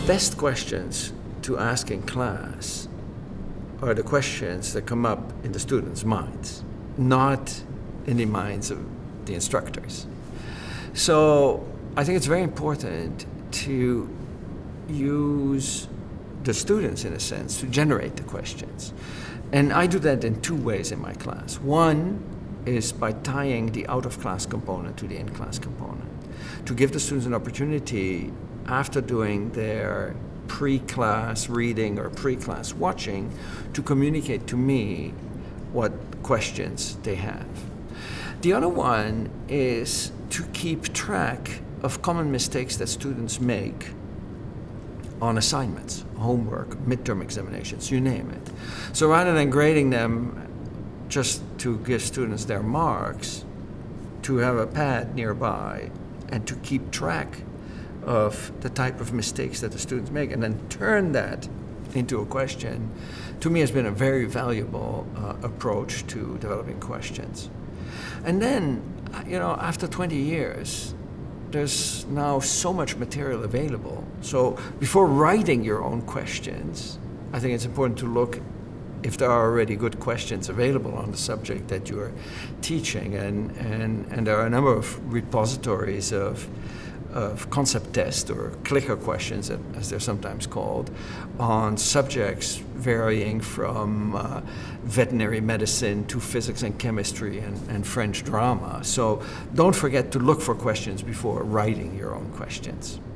best questions to ask in class are the questions that come up in the students' minds, not in the minds of the instructors. So I think it's very important to use the students, in a sense, to generate the questions. And I do that in two ways in my class. One is by tying the out-of-class component to the in-class component, to give the students an opportunity after doing their pre-class reading or pre-class watching to communicate to me what questions they have. The other one is to keep track of common mistakes that students make on assignments, homework, midterm examinations, you name it. So rather than grading them just to give students their marks, to have a pad nearby and to keep track of the type of mistakes that the students make and then turn that into a question, to me has been a very valuable approach to developing questions. And then, after 20 years, there's now so much material available. So before writing your own questions, I think it's important to look if there are already good questions available on the subject that you're teaching. And there are a number of repositories of concept tests or clicker questions, as they're sometimes called, on subjects varying from veterinary medicine to physics and chemistry and French drama. So don't forget to look for questions before writing your own questions.